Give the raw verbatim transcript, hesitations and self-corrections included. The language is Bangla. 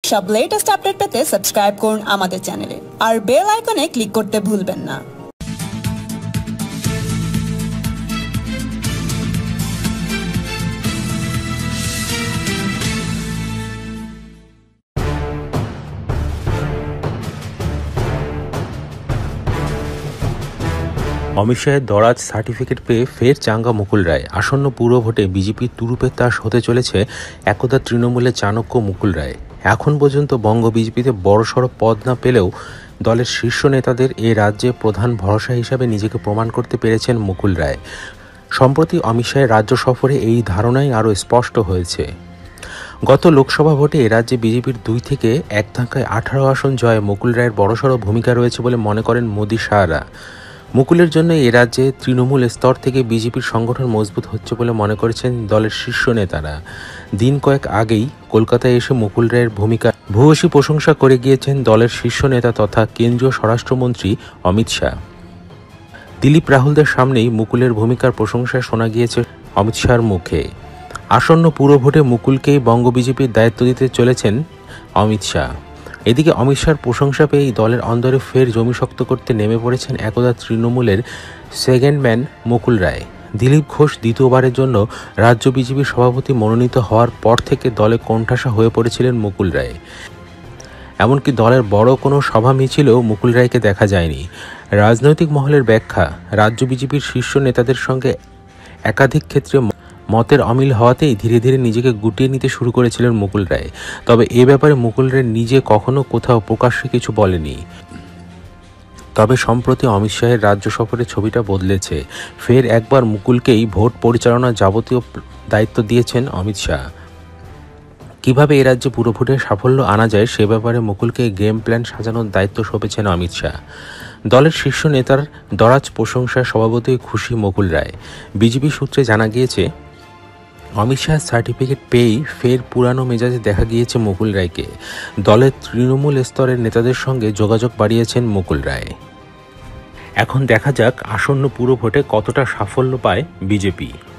সব লেটেস্ট আপডেট পেতে সাবস্ক্রাইব করুন আমাদের চ্যানেলে আর বেল আইকনে ক্লিক করতে ভুলবেন না। অমিত শাহের দরাজ সার্টিফিকেট পেয়ে ফের চাঙ্গা মুকুল রায়। আসন্ন পুর ভোটে বিজেপির তুরুপের তাস হতে চলেছে একদা তৃণমূলের চাণক্য মুকুল রায়। এখন পর্যন্ত বঙ্গ বিজেপিতে বড়সড় পদ না পেলেও দলের শীর্ষ নেতাদের এ রাজ্যে প্রধান ভরসা হিসাবে নিজেকে প্রমাণ করতে পেরেছেন মুকুল রায়। সম্প্রতি অমিত শাহের রাজ্য সফরে এই ধারণাই আরও স্পষ্ট হয়েছে। গত লোকসভা ভোটে এ রাজ্যে বিজেপির দুই থেকে এক ধাক্কায় আঠারো আসন জয়ে মুকুল রায়ের বড়সড় ভূমিকা রয়েছে বলে মনে করেন মোদি শাহরা। মুকুলের জন্য এ রাজ্যে তৃণমূল স্তর থেকে বিজেপির সংগঠন মজবুত হচ্ছে বলে মনে করেছেন দলের শীর্ষ নেতারা। দিন কয়েক আগেই কলকাতায় এসে মুকুল রায়ের ভূমিকা ভূয়সী প্রশংসা করে গিয়েছেন দলের শীর্ষ নেতা তথা কেন্দ্রীয় স্বরাষ্ট্রমন্ত্রী অমিত শাহ। দিলীপ রাহুলদের সামনেই মুকুলের ভূমিকার প্রশংসা শোনা গিয়েছে অমিত শাহর মুখে। আসন্ন পুর ভোটে মুকুলকেই বঙ্গ বিজেপির দায়িত্ব দিতে চলেছেন অমিত শাহ। এদিকে অমিত শাহর প্রশংসা পেয়েই দলের অন্দরে ফের জমি শক্ত করতে নেমে পড়েছেন একদা তৃণমূলের সেকেন্ড ম্যান মুকুল রায়। দিলীপ ঘোষ দ্বিতীয়বারের জন্য রাজ্য বিজেপির সভাপতি মনোনীত হওয়ার পর থেকে দলে কোণঠাসা হয়ে পড়েছিলেন মুকুল রায়। এমনকি দলের বড় কোনো সভা মিছিলেও মুকুল রায়কে দেখা যায়নি। রাজনৈতিক মহলের ব্যাখ্যা, রাজ্য বিজেপির শীর্ষ নেতাদের সঙ্গে একাধিক ক্ষেত্রে মতের অমিল হওয়াতেই ধীরে ধীরে নিজেকে গুটিয়ে নিতে শুরু করেছিলেন মুকুল রায়। তবে এ ব্যাপারে মুকুল রায় নিজে কখনো কোথাও প্রকাশ্যে কিছু বলেনি। তবে সম্প্রতি অমিত শাহের রাজ্য সফরের ছবিটা বদলেছে। ফের একবার মুকুলকেই ভোট পরিচালনার যাবতীয় দায়িত্ব দিয়েছেন অমিত শাহ। কীভাবে এ রাজ্যে পুরো ভোটে সাফল্য আনা যায় সে ব্যাপারে মুকুলকে গেম প্ল্যান সাজানোর দায়িত্ব সঁপেছেন অমিত শাহ। দলের শীর্ষ নেতার দরাজ প্রশংসায় স্বভাবতই খুশি মুকুল রায়। বিজেপি সূত্রে জানা গিয়েছে, অমিত শাহের সার্টিফিকেট পেয়েই ফের পুরানো মেজাজে দেখা গিয়েছে মুকুল রায়কে। দলের তৃণমূল স্তরের নেতাদের সঙ্গে যোগাযোগ বাড়িয়েছেন মুকুল রায়। এখন দেখা যাক আসন্ন পুর ভোটে কতটা সাফল্য পায় বিজেপি।